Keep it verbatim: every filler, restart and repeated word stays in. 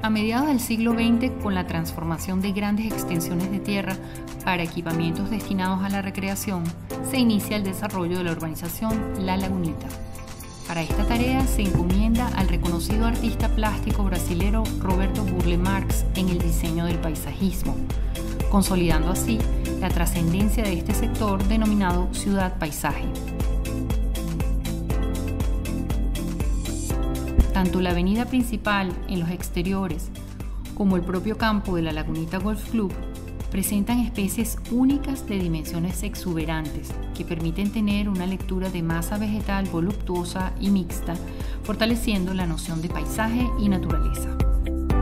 A mediados del siglo veinte, con la transformación de grandes extensiones de tierra para equipamientos destinados a la recreación, se inicia el desarrollo de la urbanización La Lagunita. Para esta tarea se encomienda al reconocido artista plástico brasilero Roberto Burle Marx en el diseño del paisajismo, consolidando así la trascendencia de este sector denominado ciudad-paisaje. Tanto la avenida principal en los exteriores como el propio campo de la Lagunita Golf Club presentan especies únicas de dimensiones exuberantes que permiten tener una lectura de masa vegetal voluptuosa y mixta, fortaleciendo la noción de paisaje y naturaleza.